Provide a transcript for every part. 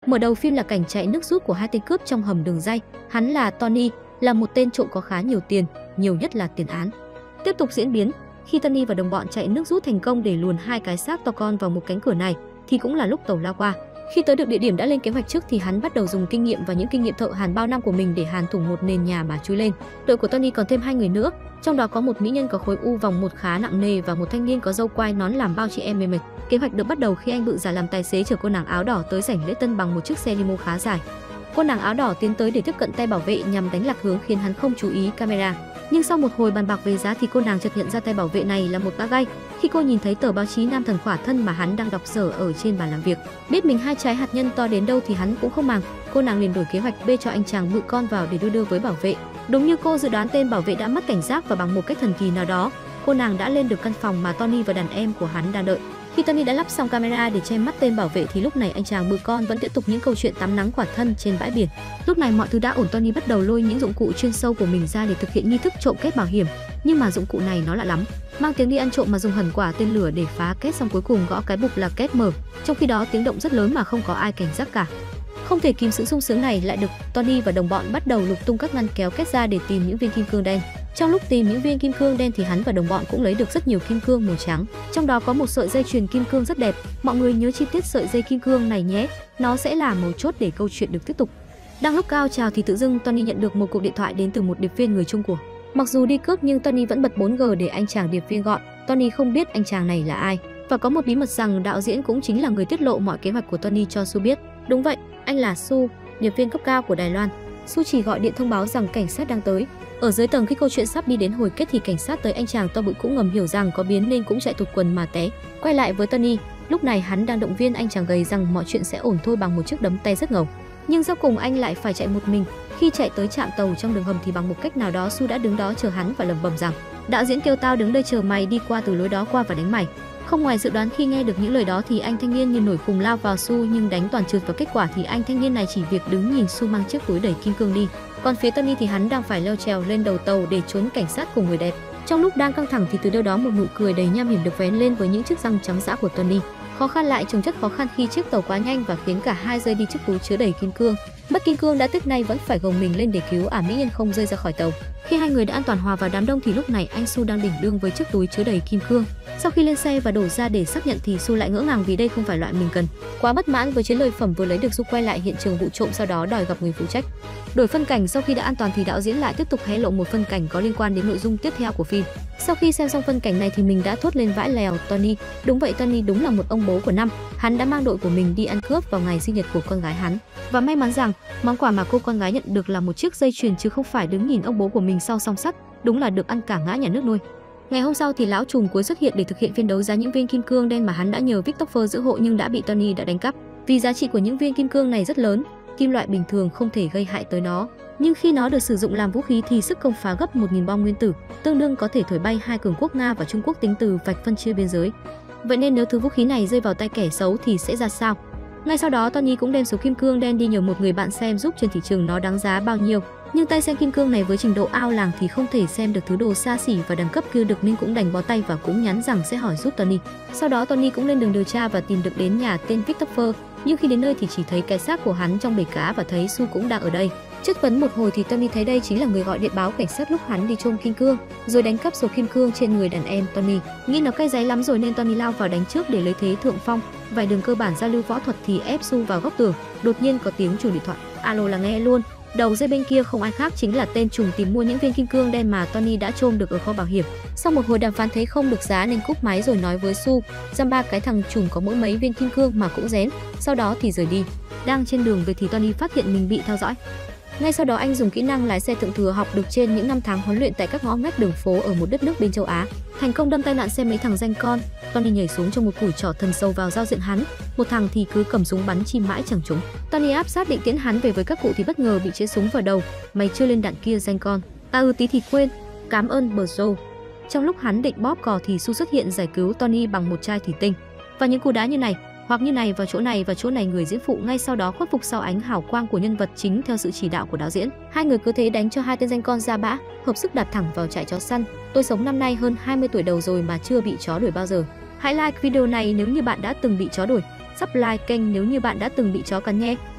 Mở đầu phim là cảnh chạy nước rút của hai tên cướp trong hầm đường ray. Hắn là Tony, là một tên trộm có khá nhiều tiền, nhiều nhất là tiền án. Tiếp tục diễn biến, khi Tony và đồng bọn chạy nước rút thành công để luồn hai cái xác to con vào một cánh cửa này, thì cũng là lúc tàu lao qua. Khi tới được địa điểm đã lên kế hoạch trước thì hắn bắt đầu dùng kinh nghiệm và những kinh nghiệm thợ hàn bao năm của mình để hàn thủng một nền nhà mà chui lên. Đội của Tony còn thêm hai người nữa, trong đó có một mỹ nhân có khối u vòng một khá nặng nề và một thanh niên có râu quai nón làm bao chị em mê mệt. Kế hoạch được bắt đầu khi anh Bự Giả làm tài xế chở cô nàng áo đỏ tới sảnh lễ tân bằng một chiếc xe limo khá dài. Cô nàng áo đỏ tiến tới để tiếp cận tay bảo vệ nhằm đánh lạc hướng khiến hắn không chú ý camera. Nhưng sau một hồi bàn bạc về giá thì cô nàng chợt nhận ra tay bảo vệ này là một gã gay. Khi cô nhìn thấy tờ báo chí Nam Thần Khỏa Thân mà hắn đang đọc dở ở trên bàn làm việc, biết mình hai trái hạt nhân to đến đâu thì hắn cũng không màng. Cô nàng liền đổi kế hoạch bê cho anh chàng bự con vào để đưa với bảo vệ. Đúng như cô dự đoán, tên bảo vệ đã mất cảnh giác và bằng một cách thần kỳ nào đó, cô nàng đã lên được căn phòng mà Tony và đàn em của hắn đang đợi. Khi Tony đã lắp xong camera để che mắt tên bảo vệ thì lúc này anh chàng bự con vẫn tiếp tục những câu chuyện tắm nắng khỏa thân trên bãi biển. Lúc này mọi thứ đã ổn, Tony bắt đầu lôi những dụng cụ chuyên sâu của mình ra để thực hiện nghi thức trộm kết bảo hiểm. Nhưng mà dụng cụ này nó lạ lắm, mang tiếng đi ăn trộm mà dùng hẳn quả tên lửa để phá kết, xong cuối cùng gõ cái bục là kết mở. Trong khi đó tiếng động rất lớn mà không có ai cảnh giác cả. Không thể kìm sự sung sướng này lại được, Tony và đồng bọn bắt đầu lục tung các ngăn kéo kết ra để tìm những viên kim cương đen. Trong lúc tìm những viên kim cương đen thì hắn và đồng bọn cũng lấy được rất nhiều kim cương màu trắng. Trong đó có một sợi dây chuyền kim cương rất đẹp. Mọi người nhớ chi tiết sợi dây kim cương này nhé, nó sẽ là mấu chốt để câu chuyện được tiếp tục. Đang lúc cao trào thì tự dưng Tony nhận được một cuộc điện thoại đến từ một điệp viên người Trung của. Mặc dù đi cướp nhưng Tony vẫn bật 4G để anh chàng điệp viên gọi. Tony không biết anh chàng này là ai. Và có một bí mật rằng đạo diễn cũng chính là người tiết lộ mọi kế hoạch của Tony cho Su biết. Đúng vậy, anh là Su, điệp viên cấp cao của Đài Loan. Su chỉ gọi điện thông báo rằng cảnh sát đang tới. Ở dưới tầng khi câu chuyện sắp đi đến hồi kết thì cảnh sát tới, anh chàng to bự cũng ngầm hiểu rằng có biến nên cũng chạy tụt quần mà té. Quay lại với Tony, lúc này hắn đang động viên anh chàng gầy rằng mọi chuyện sẽ ổn thôi bằng một chiếc đấm tay rất ngầu. Nhưng sau cùng anh lại phải chạy một mình. Khi chạy tới trạm tàu trong đường hầm thì bằng một cách nào đó Su đã đứng đó chờ hắn và lẩm bẩm rằng: đạo diễn kêu tao đứng đây chờ mày đi qua từ lối đó qua và đánh mày. Không ngoài dự đoán, khi nghe được những lời đó thì anh thanh niên như nổi khùng lao vào Su nhưng đánh toàn trượt, và kết quả thì anh thanh niên này chỉ việc đứng nhìn Su mang chiếc túi đẩy kim cương đi. Còn phía Tony thì hắn đang phải leo trèo lên đầu tàu để trốn cảnh sát cùng người đẹp. Trong lúc đang căng thẳng thì từ đâu đó một nụ cười đầy nham hiểm được vén lên với những chiếc răng trắng dã của Tony. Khó khăn lại chồng chất khó khăn khi chiếc tàu quá nhanh và khiến cả hai rơi đi chiếc túi chứa đầy kim cương. Mất kim cương đã tiếc, nay vẫn phải gồng mình lên để cứu mỹ nhân không rơi ra khỏi tàu. Khi hai người đã an toàn hòa vào đám đông thì lúc này anh Su đang đỉnh đương với chiếc túi chứa đầy kim cương. Sau khi lên xe và đổ ra để xác nhận thì Su lại ngỡ ngàng vì đây không phải loại mình cần. Quá bất mãn với chiến lợi phẩm vừa lấy được, Su quay lại hiện trường vụ trộm, sau đó đòi gặp người phụ trách. Đổi phân cảnh, sau khi đã an toàn thì đạo diễn lại tiếp tục hé lộ một phân cảnh có liên quan đến nội dung tiếp theo của phim. Sau khi xem xong phân cảnh này thì mình đã thốt lên vãi lèo: Tony, đúng vậy, Tony đúng là một ông bố của năm. Hắn đã mang đội của mình đi ăn cướp vào ngày sinh nhật của con gái hắn. Và may mắn rằng món quà mà cô con gái nhận được là một chiếc dây chuyền chứ không phải đứng nhìn ông bố của mình sau song sắt. Đúng là được ăn cả ngã nhà nước nuôi. Ngày hôm sau thì lão trùm cuối xuất hiện để thực hiện phiên đấu giá những viên kim cương đen mà hắn đã nhờ Victor giữ hộ nhưng đã bị Tony đã đánh cắp. Vì giá trị của những viên kim cương này rất lớn, kim loại bình thường không thể gây hại tới nó. Nhưng khi nó được sử dụng làm vũ khí thì sức công phá gấp 1000 bom nguyên tử, tương đương có thể thổi bay hai cường quốc Nga và Trung Quốc tính từ vạch phân chia biên giới. Vậy nên nếu thứ vũ khí này rơi vào tay kẻ xấu thì sẽ ra sao? Ngay sau đó Tony cũng đem số kim cương đen đi nhờ một người bạn xem giúp trên thị trường nó đáng giá bao nhiêu. Nhưng tay xem kim cương này với trình độ ao làng thì không thể xem được thứ đồ xa xỉ và đẳng cấp kia được nên cũng đành bó tay và cũng nhắn rằng sẽ hỏi giúp Tony. Sau đó Tony cũng lên đường điều tra và tìm được đến nhà tên Victor. Nhưng khi đến nơi thì chỉ thấy cái xác của hắn trong bể cá và thấy Su cũng đang ở đây. Chất vấn một hồi thì Tony thấy đây chính là người gọi điện báo cảnh sát lúc hắn đi trộm kim cương rồi đánh cắp số kim cương trên người đàn em Tony. Nghĩ nó cay dáy lắm rồi nên Tony lao vào đánh trước để lấy thế thượng phong. Vài đường cơ bản giao lưu võ thuật thì ép Su vào góc tường. Đột nhiên có tiếng chuông điện thoại. Alo là nghe luôn. Đầu dây bên kia không ai khác chính là tên trùm tìm mua những viên kim cương đen mà Tony đã trộm được ở kho bảo hiểm. Sau một hồi đàm phán thấy không được giá nên cúp máy rồi nói với Su, dăm ba cái thằng trùm có mỗi mấy viên kim cương mà cũng rén. Sau đó thì rời đi. Đang trên đường về thì Tony phát hiện mình bị theo dõi. Ngay sau đó anh dùng kỹ năng lái xe thượng thừa học được trên những năm tháng huấn luyện tại các ngõ ngách đường phố ở một đất nước bên châu Á, thành công đâm tai nạn xe mấy thằng danh con. Tony nhảy xuống trong một cùi trỏ thần sâu vào giao diện hắn, một thằng thì cứ cầm súng bắn chim mãi chẳng trúng. Tony áp sát định tiễn hắn về với các cụ thì bất ngờ bị chế súng vào đầu. Mày chưa lên đạn kia danh con. Tí thì quên. Cảm ơn bờ Joe. Trong lúc hắn định bóp cò thì Su xuất hiện giải cứu Tony bằng một chai thủy tinh. Và những cú đá như này hoặc như này vào chỗ này người diễn phụ ngay sau đó khuất phục sau ánh hào quang của nhân vật chính theo sự chỉ đạo của đạo diễn. Hai người cứ thế đánh cho hai tên danh con ra bã, hợp sức đạp thẳng vào trại chó săn. Tôi sống năm nay hơn 20 tuổi đầu rồi mà chưa bị chó đuổi bao giờ. Hãy like video này nếu như bạn đã từng bị chó đuổi, subscribe kênh nếu như bạn đã từng bị chó cắn nhé.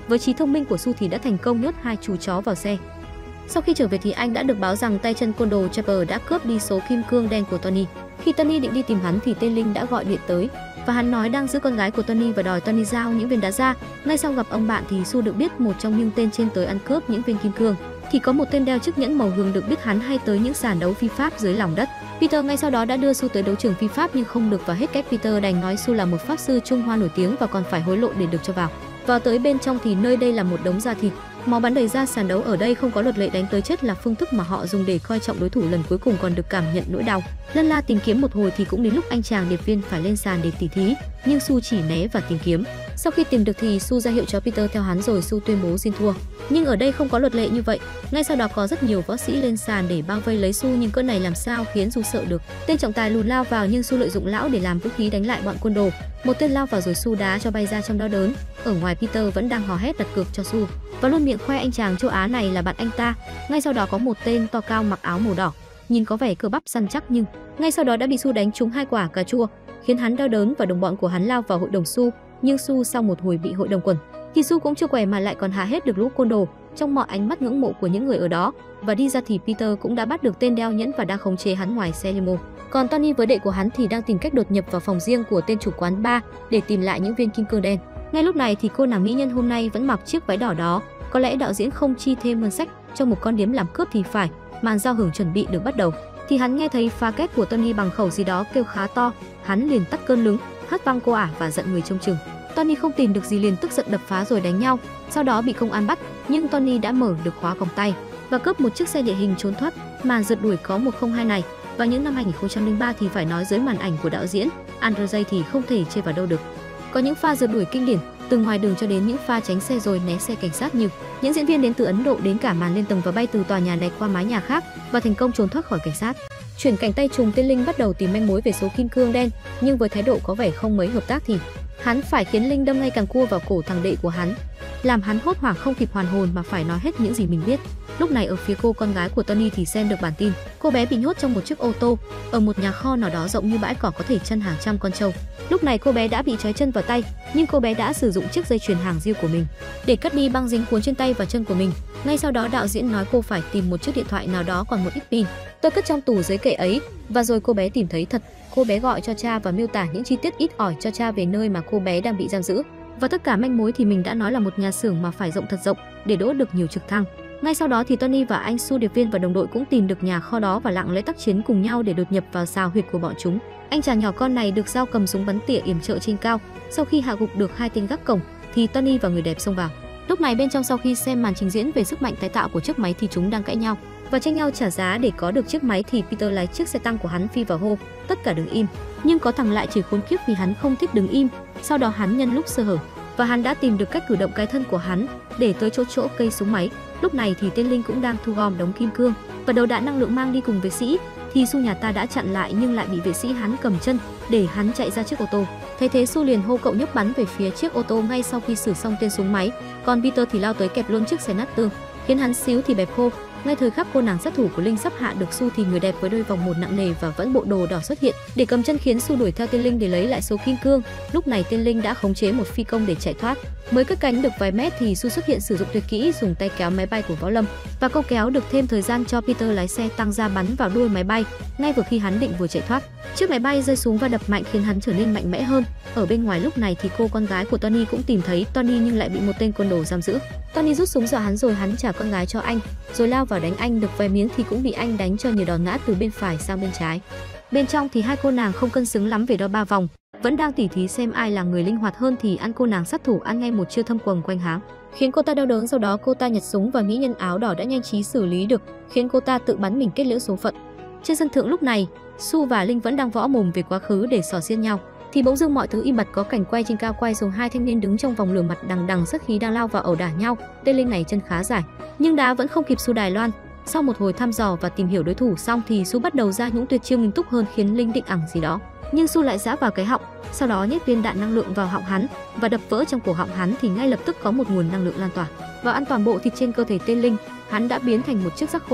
Với trí thông minh của Su thì đã thành công nhốt hai chú chó vào xe. Sau khi trở về thì anh đã được báo rằng tay chân côn đồ Chopper đã cướp đi số kim cương đen của Tony. Khi Tony định đi tìm hắn thì tên Linh đã gọi điện tới và hắn nói đang giữ con gái của Tony và đòi Tony giao những viên đá ra. Ngay sau gặp ông bạn thì Su được biết một trong những tên trên tới ăn cướp những viên kim cương thì có một tên đeo chiếc nhẫn màu hường, được biết hắn hay tới những sàn đấu phi pháp dưới lòng đất. Peter ngay sau đó đã đưa Su tới đấu trường phi pháp nhưng không được vào, hết cách Peter đành nói Su là một pháp sư Trung Hoa nổi tiếng và còn phải hối lộ để được cho vào. Vào tới bên trong thì nơi đây là một đống da thịt, máu bắn đầy ra. Sàn đấu ở đây không có luật lệ, đánh tới chết là phương thức mà họ dùng để coi trọng đối thủ, lần cuối cùng còn được cảm nhận nỗi đau. Lân la tìm kiếm một hồi thì cũng đến lúc anh chàng điệp viên phải lên sàn để tỉ thí, nhưng Su chỉ né và tìm kiếm. Sau khi tìm được thì Su ra hiệu cho Peter theo hắn rồi Su tuyên bố xin thua. Nhưng ở đây không có luật lệ như vậy. Ngay sau đó có rất nhiều võ sĩ lên sàn để bao vây lấy Su, nhưng cỡ này làm sao khiến Su sợ được. Tên trọng tài lùn lao vào nhưng Su lợi dụng lão để làm vũ khí đánh lại bọn côn đồ. Một tên lao vào rồi Su đá cho bay ra trong đau đớn. Ở ngoài Peter vẫn đang hò hét đặt cược cho Su và luôn miệng khoe anh chàng châu Á này là bạn anh ta. Ngay sau đó có một tên to cao mặc áo màu đỏ, nhìn có vẻ cơ bắp săn chắc, nhưng ngay sau đó đã bị Su đánh trúng 2 quả cà chua khiến hắn đau đớn, và đồng bọn của hắn lao vào hội đồng Su. Nhưng Su sau một hồi bị hội đồng quần thì Su cũng chưa què mà lại còn hạ hết được lũ côn đồ trong mọi ánh mắt ngưỡng mộ của những người ở đó. Và đi ra thì Peter cũng đã bắt được tên đeo nhẫn và đang khống chế hắn ngoài xe limo. Còn Tony với đệ của hắn thì đang tìm cách đột nhập vào phòng riêng của tên chủ quán bar để tìm lại những viên kim cương đen. Ngay lúc này thì cô nàng mỹ nhân hôm nay vẫn mặc chiếc váy đỏ đó. Có lẽ đạo diễn không chi thêm ngân sách cho một con điếm làm cướp thì phải. Màn giao hưởng chuẩn bị được bắt đầu thì hắn nghe thấy pha kết của Tony bằng khẩu gì đó kêu khá to. Hắn liền tắt cơn lướng, hất văng cô ả và giận người trông chừng. Tony không tìm được gì liền tức giận đập phá rồi đánh nhau. Sau đó bị công an bắt, nhưng Tony đã mở được khóa còng tay và cướp một chiếc xe địa hình trốn thoát. Màn rượt đuổi có 102 này và những năm 2003 thì phải nói dưới màn ảnh của đạo diễn Andrzej thì không thể chê vào đâu được. Có những pha rượt đuổi kinh điển từ ngoài đường cho đến những pha tránh xe rồi né xe cảnh sát, như những diễn viên đến từ Ấn Độ đến cả màn lên tầng và bay từ tòa nhà này qua mái nhà khác và thành công trốn thoát khỏi cảnh sát. Chuyển cảnh tay trùng, tên Linh bắt đầu tìm manh mối về số kim cương đen, nhưng với thái độ có vẻ không mấy hợp tác thì hắn phải khiến Linh đâm ngay càng cua vào cổ thằng đệ của hắn, làm hắn hốt hoảng không kịp hoàn hồn mà phải nói hết những gì mình biết. Lúc này ở phía cô con gái của Tony thì xem được bản tin cô bé bị nhốt trong một chiếc ô tô ở một nhà kho nào đó rộng như bãi cỏ có thể chăn hàng trăm con trâu. Lúc này cô bé đã bị trói chân vào tay, nhưng cô bé đã sử dụng chiếc dây chuyền hàng riêng của mình để cắt đi băng dính cuốn trên tay và chân của mình. Ngay sau đó đạo diễn nói cô phải tìm một chiếc điện thoại nào đó còn một ít pin. Tôi cất trong tủ dưới kệ ấy và rồi cô bé tìm thấy thật. Cô bé gọi cho cha và miêu tả những chi tiết ít ỏi cho cha về nơi mà cô bé đang bị giam giữ. Và tất cả manh mối thì mình đã nói là một nhà xưởng mà phải rộng thật rộng để đỗ được nhiều trực thăng. Ngay sau đó thì Tony và anh Su điệp viên và đồng đội cũng tìm được nhà kho đó và lặng lẽ tác chiến cùng nhau để đột nhập vào xào huyệt của bọn chúng. Anh chàng nhỏ con này được giao cầm súng bắn tỉa yểm trợ trên cao. Sau khi hạ gục được 2 tên gác cổng thì Tony và người đẹp xông vào. Lúc này bên trong sau khi xem màn trình diễn về sức mạnh tái tạo của chiếc máy thì chúng đang cãi nhau và tranh nhau trả giá để có được chiếc máy, thì Peter lái chiếc xe tăng của hắn phi vào hô tất cả đứng im, nhưng có thằng lại chửi khốn kiếp vì hắn không thích đứng im. Sau đó hắn nhân lúc sơ hở và hắn đã tìm được cách cử động cái thân của hắn để tới chỗ cây súng máy. Lúc này thì tên Linh cũng đang thu gom đống kim cương và đầu đạn năng lượng mang đi cùng vệ sĩ, thì Su nhà ta đã chặn lại nhưng lại bị vệ sĩ hắn cầm chân để hắn chạy ra chiếc ô tô. Thấy thế Su liền hô cậu nhấc bắn về phía chiếc ô tô ngay sau khi xử xong tên súng máy, còn Peter thì lao tới kẹp luôn chiếc xe nát tương khiến hắn xíu thì bẹp khô. Ngay thời khắc cô nàng sát thủ của Linh sắp hạ được Su thì người đẹp với đôi vòng một nặng nề và vẫn bộ đồ đỏ xuất hiện để cầm chân khiến Su đuổi theo tên Linh để lấy lại số kim cương. Lúc này tên Linh đã khống chế một phi công để chạy thoát. Mới cất cánh được vài mét thì Su xuất hiện sử dụng tuyệt kỹ dùng tay kéo máy bay của Võ Lâm và câu kéo được thêm thời gian cho Peter lái xe tăng ra bắn vào đuôi máy bay. Ngay vừa khi hắn định vừa chạy thoát, chiếc máy bay rơi xuống và đập mạnh khiến hắn trở nên mạnh mẽ hơn. Ở bên ngoài lúc này thì cô con gái của Tony cũng tìm thấy Tony nhưng lại bị một tên côn đồ giam giữ. Tony rút súng dọa hắn rồi hắn trả con gái cho anh, rồi lao vào đánh anh được vài miếng thì cũng bị anh đánh cho nhiều đòn ngã từ bên phải sang bên trái. Bên trong thì hai cô nàng không cân xứng lắm về đo 3 vòng, vẫn đang tỉ thí xem ai là người linh hoạt hơn thì ăn cô nàng sát thủ ăn ngay một chiêu thâm quầng quanh háng, khiến cô ta đau đớn. Sau đó cô ta nhặt súng và mỹ nhân áo đỏ đã nhanh trí xử lý được, khiến cô ta tự bắn mình kết liễu số phận. Trên sân thượng lúc này, Su và Linh vẫn đang võ mồm về quá khứ để xỏ xiên nhau, thì bỗng dưng mọi thứ im bặt. Có cảnh quay trên cao quay dùng 2 thanh niên đứng trong vòng lửa mặt đằng đằng sát khí đang lao vào ẩu đả nhau. Tên Linh này chân khá dài, nhưng đá vẫn không kịp Su Đài Loan. Sau một hồi thăm dò và tìm hiểu đối thủ xong thì Su bắt đầu ra những tuyệt chiêu nghiêm túc hơn khiến Linh định ẳng gì đó, nhưng Su lại giã vào cái họng, sau đó nhét viên đạn năng lượng vào họng hắn và đập vỡ trong cổ họng hắn, thì ngay lập tức có một nguồn năng lượng lan tỏa và ăn toàn bộ thịt trên cơ thể tên Linh. Hắn đã biến thành một chiếc xác khô.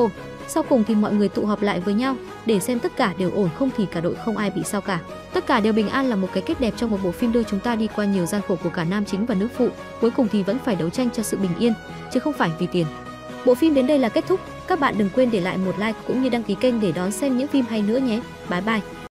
Sau cùng thì mọi người tụ họp lại với nhau để xem tất cả đều ổn, không thì cả đội không ai bị sao cả. Tất cả đều bình an là một cái kết đẹp trong một bộ phim đưa chúng ta đi qua nhiều gian khổ của cả nam chính và nữ phụ. Cuối cùng thì vẫn phải đấu tranh cho sự bình yên, chứ không phải vì tiền. Bộ phim đến đây là kết thúc. Các bạn đừng quên để lại một like cũng như đăng ký kênh để đón xem những phim hay nữa nhé. Bye bye.